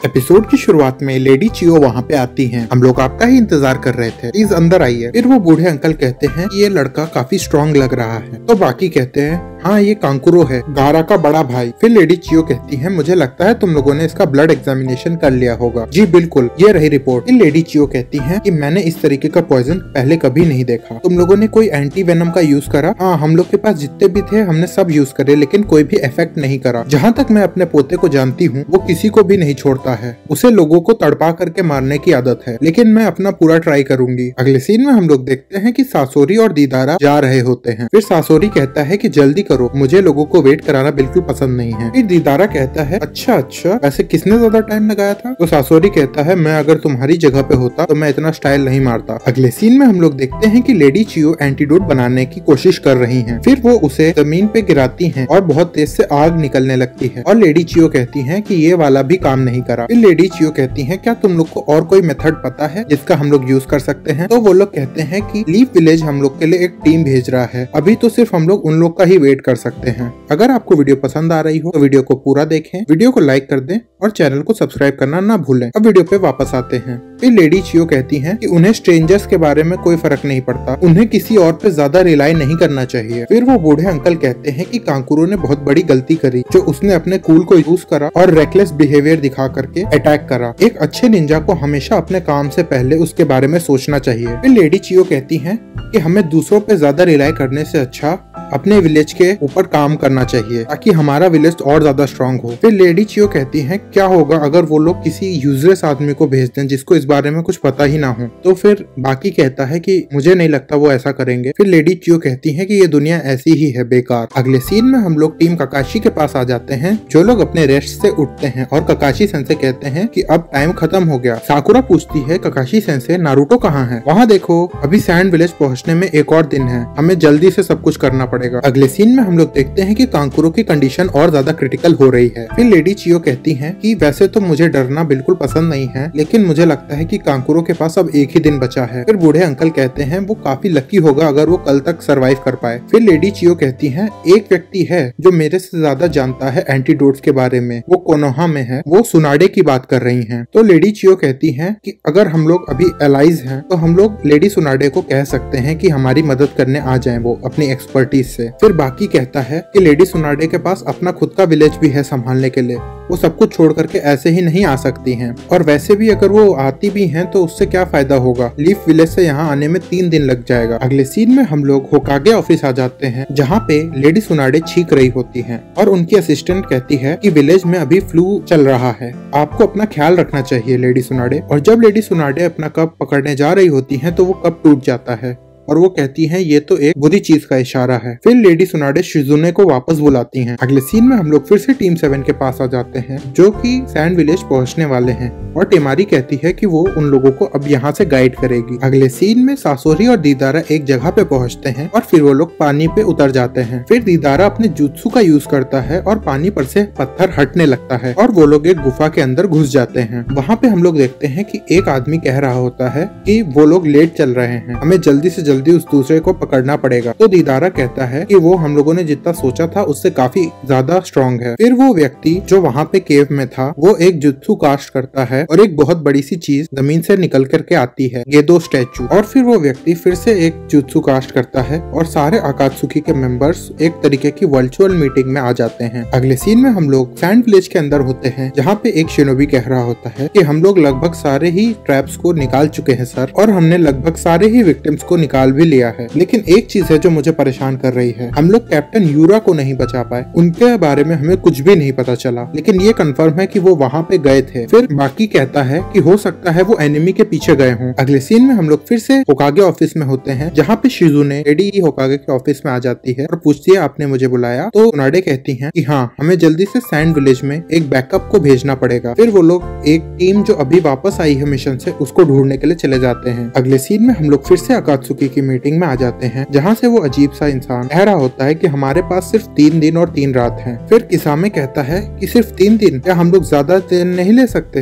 Episode की शुरुआत में लेडी चियो वहाँ पे आती हैं। हम लोग आपका ही इंतजार कर रहे थे, प्लीज अंदर आइए। फिर वो बूढ़े अंकल कहते हैं कि ये लड़का काफी स्ट्रॉन्ग लग रहा है, तो बाकी कहते हैं हाँ ये कांकुरो है, गारा का बड़ा भाई। फिर लेडी चियो कहती है मुझे लगता है तुम लोगों ने इसका ब्लड एग्जामिनेशन कर लिया होगा। जी बिल्कुल, ये रही रिपोर्ट। फिर लेडी चियो कहती है कि मैंने इस तरीके का पॉइजन पहले कभी नहीं देखा। तुम लोगों ने कोई एंटी वेनम का यूज करा? हाँ, हम लोग के पास जितने भी थे हमने सब यूज करे, लेकिन कोई भी इफेक्ट नहीं करा। जहाँ तक मैं अपने पोते को जानती हूँ वो किसी को भी नहीं छोड़ता है, उसे लोगों को तड़पा करके मारने की आदत है, लेकिन मैं अपना पूरा ट्राई करूंगी। अगले सीन में हम लोग देखते हैं कि सासोरी और दीदारा जा रहे होते हैं। फिर सासोरी कहता है कि जल्दी करो, मुझे लोगों को वेट कराना बिल्कुल पसंद नहीं है। फिर दीदारा कहता है अच्छा, वैसे किसने ज्यादा टाइम लगाया था? तो सासोरी कहता है मैं अगर तुम्हारी जगह पे होता तो मैं इतना स्टाइल नहीं मारता। अगले सीन में हम लोग देखते हैं कि लेडी चियो एंटीडोट बनाने की कोशिश कर रही है। फिर वो उसे जमीन पे गिराती है और बहुत तेज से आग निकलने लगती है और लेडी चियो कहती है कि ये वाला भी काम नहीं करा। फिर लेडी चियो कहती है क्या तुम लोग को और कोई मेथड पता है जिसका हम लोग यूज कर सकते हैं? तो वो लोग कहते हैं कि लीफ विलेज हम लोग के लिए एक टीम भेज रहा है, अभी तो सिर्फ हम लोग उन लोग का ही वेट कर सकते हैं। अगर आपको वीडियो पसंद आ रही हो तो वीडियो को पूरा देखें, वीडियो को लाइक कर दें और चैनल को सब्सक्राइब करना ना भूलें। अब वीडियो पे वापस आते हैं। फिर लेडी चियो कहती हैं कि उन्हें स्ट्रेंजर्स के बारे में कोई फर्क नहीं पड़ता, उन्हें किसी और पे ज्यादा रिलाई नहीं करना चाहिए। फिर वो बूढ़े अंकल कहते हैं कि कांकुरो ने बहुत बड़ी गलती करी जो उसने अपने कूल को यूज करा और रेकलेस बिहेवियर दिखा करके अटैक करा। एक अच्छे निंजा को हमेशा अपने काम से पहले उसके बारे में सोचना चाहिए। फिर लेडी चियो कहती हैं कि हमें दूसरों पे ज्यादा रिलाई करने से अच्छा अपने विलेज के ऊपर काम करना चाहिए ताकि हमारा विलेज और ज्यादा स्ट्रांग हो। फिर लेडी चियो कहती हैं क्या होगा अगर वो लोग किसी यूजलेस आदमी को भेज दें जिसको इस बारे में कुछ पता ही ना हो? तो फिर बाकी कहता है कि मुझे नहीं लगता वो ऐसा करेंगे। फिर लेडी चियो कहती है कि ये दुनिया ऐसी ही है, बेकार। अगले सीन में हम लोग टीम ककाशी के पास आ जाते हैं, जो लोग अपने रेस्ट से उठते हैं और ककाशी सेंसे कहते हैं कि अब टाइम खत्म हो गया। साकुरा पूछती है ककाशी सेंसे नारुतो कहाँ है? वहाँ देखो, अभी सैंड विलेज पहुँचने में एक और दिन है, हमें जल्दी से सब कुछ करना पड़ेगा। अगले सीन में हम लोग देखते हैं कि कांकुरो की कंडीशन और ज्यादा क्रिटिकल हो रही है। फिर लेडी चियो कहती हैं कि वैसे तो मुझे डरना बिल्कुल पसंद नहीं है, लेकिन मुझे लगता है कि कांकुरो के पास अब एक ही दिन बचा है। फिर बूढ़े अंकल कहते हैं वो काफी लकी होगा अगर वो कल तक सरवाइव कर पाए। फिर लेडी चियो कहती है एक व्यक्ति है जो मेरे से ज्यादा जानता है एंटीडोट्स के बारे में, वो कोनोहा में है, वो सुनाडे की बात कर रही है। तो लेडी चियो कहती है कि अगर हम लोग अभी एलाइज हैं तो हम लोग लेडी सुनाडे को कह सकते हैं कि हमारी मदद करने आ जाएं वो अपनी एक्सपर्टीज से। फिर बाकी कहता है कि लेडी सुनाडे के पास अपना खुद का विलेज भी है संभालने के लिए, वो सब कुछ छोड़ करके ऐसे ही नहीं आ सकती हैं, और वैसे भी अगर वो आती भी हैं तो उससे क्या फायदा होगा, लीफ विलेज से यहाँ आने में 3 दिन लग जाएगा। अगले सीन में हम लोग होकागे ऑफिस आ जाते हैं जहाँ पे लेडी सुनाडे छींक रही होती हैं और उनकी असिस्टेंट कहती है कि विलेज में अभी फ्लू चल रहा है, आपको अपना ख्याल रखना चाहिए लेडी सुनाडे। और जब लेडी सुनाडे अपना कप पकड़ने जा रही होती है तो वो कप टूट जाता है और वो कहती हैं ये तो एक बुरी चीज का इशारा है। फिर लेडी सुनाडे शिजुने को वापस बुलाती हैं। अगले सीन में हम लोग फिर से टीम 7 के पास आ जाते हैं जो कि सैंड विलेज पहुंचने वाले हैं और टेमारी कहती है कि वो उन लोगों को अब यहाँ से गाइड करेगी। अगले सीन में सासोरी और दीदारा एक जगह पे पहुँचते हैं और फिर वो लोग पानी पे उतर जाते हैं। फिर दीदारा अपने जुत्सु का यूज करता है और पानी पर से पत्थर हटने लगता है और वो लोग एक गुफा के अंदर घुस जाते हैं। वहाँ पे हम लोग देखते हैं कि एक आदमी कह रहा होता है कि वो लोग लेट चल रहे हैं, हमें जल्दी से जल्दी उस दूसरे को पकड़ना पड़ेगा। तो दीदारा कहता है कि वो हम लोगों ने जितना सोचा था उससे काफी ज्यादा स्ट्रॉन्ग है। फिर वो व्यक्ति जो वहाँ पे केव में था वो एक जुत्सु कास्ट करता है और एक बहुत बड़ी सी चीज जमीन से निकल करके आती है, गेदो स्टैचू। और फिर वो व्यक्ति फिर से एक जुत्सु कास्ट करता है और सारे आकात्सुकी के मेंबर्स एक तरीके की वर्चुअल मीटिंग में आ जाते हैं। अगले सीन में हम लोग सैंड विलेज के अंदर होते हैं जहाँ पे एक शिनोबी कह रहा होता है कि हम लोग लगभग सारे ही ट्रैप्स को निकाल चुके हैं सर, और हमने लगभग सारे ही विक्टिम्स को निकाल भी लिया है, लेकिन एक चीज है जो मुझे परेशान कर रही है, हम लोग कैप्टन यूरा को नहीं बचा पाए, उनके बारे में हमें कुछ भी नहीं पता चला, लेकिन ये कंफर्म है कि वो वहाँ पे गए थे। फिर बाकी कहता है कि हो सकता है वो एनिमी के पीछे गए हों। अगले सीन में हम लोग फिर से होकागे ऑफिस में होते हैं जहाँ पे शिजुने लेडी होकागे के ऑफिस में आ जाती है और पूछती है आपने मुझे बुलाया? तो सुनाडे कहती है कि हाँ, हमें जल्दी से सैंड विलेज में एक बैकअप को भेजना पड़ेगा। फिर वो लोग एक टीम जो अभी वापस आई है मिशन से उसको ढूंढने के लिए चले जाते हैं। अगले सीन में हम लोग फिर से अकात्सुकी की मीटिंग में आ जाते हैं जहाँ से वो अजीब सा इंसान कह रहा होता है कि हमारे पास सिर्फ 3 दिन और 3 रात हैं। फिर किसामे कहता है कि सिर्फ 3 दिन, क्या हम लोग ज्यादा दिन नहीं ले सकते? क्योंकि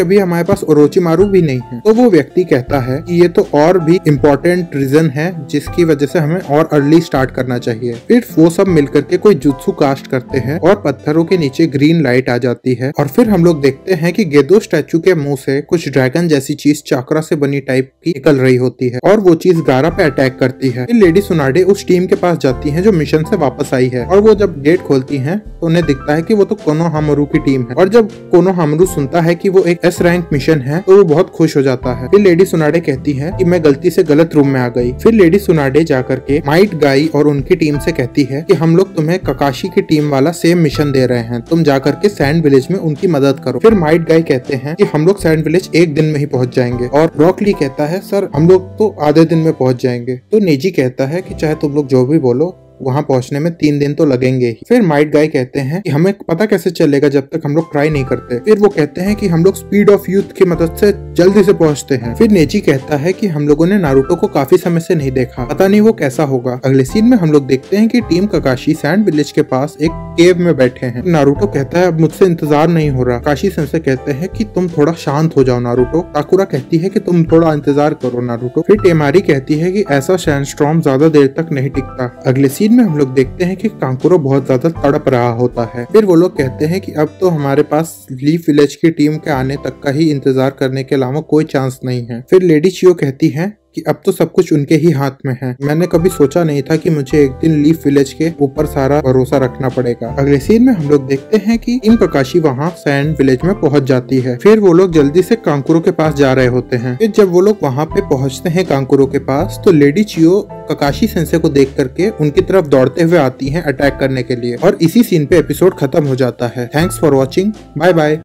अभी हमारे पास ओरोचिमारू भी नहीं है। तो वो व्यक्ति कहता है कि ये तो और भी इम्पोर्टेंट रीजन है जिसकी वजह से हमें और अर्ली स्टार्ट करना चाहिए। फिर वो सब मिलकर के कोई जुत्सु कास्ट करते हैं और पत्थरों के नीचे ग्रीन लाइट आ जाती है और फिर हम लोग देखते हैं कि गेदो स्टैचू के मुंह से कुछ ड्रैगन जैसी चीज चाकरा से बनी टाइप की निकल रही होती है और वो चीज गारा पे अटैक करती है। फिर लेडी सुनाडे उस टीम के पास जाती है जो मिशन से वापस आई है और वो जब गेट खोलती है तो उन्हें दिखता है कि वो तो कोनोहामारू की टीम है। और जब कोनोहामारू सुनता है कि वो एक एस रैंक मिशन है तो वो बहुत खुश हो जाता है। फिर लेडी सुनाडे कहती है कि मैं गलती से गलत रूम में आ गई। फिर लेडी सुनाडे जाकर के माइट गाई और उनकी टीम से कहती है कि हम लोग तुम्हें ककाशी की टीम वाला सेम मिशन दे रहे हैं, तुम जाकर के सैंड विलेज में उनकी मदद करो। फिर माइट गाई कहते हैं कि हम लोग सैंड विलेज एक दिन में ही पहुंच जाएंगे और रॉक ली कहता है सर हम लोग तो आधे दिन में पहुंच जाएंगे। तो नेजी कहता है कि चाहे तुम लोग जो भी बोलो वहां पहुंचने में 3 दिन तो लगेंगे ही। फिर माइट गाय कहते हैं कि हमें पता कैसे चलेगा जब तक हम लोग ट्राई नहीं करते। फिर वो कहते हैं कि हम लोग स्पीड ऑफ यूथ की मदद से जल्दी से पहुंचते हैं। फिर नेजी कहता है कि हम लोगों ने नारुतो को काफी समय से नहीं देखा, पता नहीं वो कैसा होगा। अगले सीन में हम लोग देखते हैं कि टीम ककाशी सैंड विलेज के पास एक केव में बैठे हैं। नारुतो कहता है अब मुझसे इंतजार नहीं हो रहा। काशी सेंसे कहते हैं कि तुम थोड़ा शांत हो जाओ नारुतो। साकुरा कहती है कि तुम थोड़ा इंतजार करो नारुतो। फिर टेमारी कहती है कि ऐसा सैंडस्टॉर्म ज्यादा देर तक नहीं टिकता। अगले सीन में हम लोग देखते हैं कि कांकुरो बहुत ज्यादा तड़प रहा होता है। फिर वो लोग कहते हैं कि अब तो हमारे पास लीफ विलेज की टीम के आने तक का ही इंतजार करने के अलावा कोई चांस नहीं है। फिर लेडी चियो कहती है कि अब तो सब कुछ उनके ही हाथ में है। मैंने कभी सोचा नहीं था कि मुझे एक दिन लीफ विलेज के ऊपर सारा भरोसा रखना पड़ेगा। अगले सीन में हम लोग देखते हैं कि टीम ककाशी वहाँ सैंड विलेज में पहुंच जाती है। फिर वो लोग जल्दी से कांकुरो के पास जा रहे होते हैं। फिर जब वो लोग वहाँ पे पहुँचते हैं कांकुरो के पास तो लेडी चियो ककाशी सेंसे को देख करके उनकी तरफ दौड़ते हुए आती है अटैक करने के लिए और इसी सीन पे एपिसोड खत्म हो जाता है। Thanks for watching, bye bye.